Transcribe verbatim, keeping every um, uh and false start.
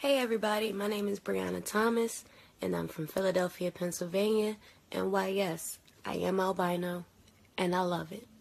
Hey everybody, my name is Brianna Thomas, and I'm from Philadelphia, Pennsylvania, and why yes, I am albino, and I love it.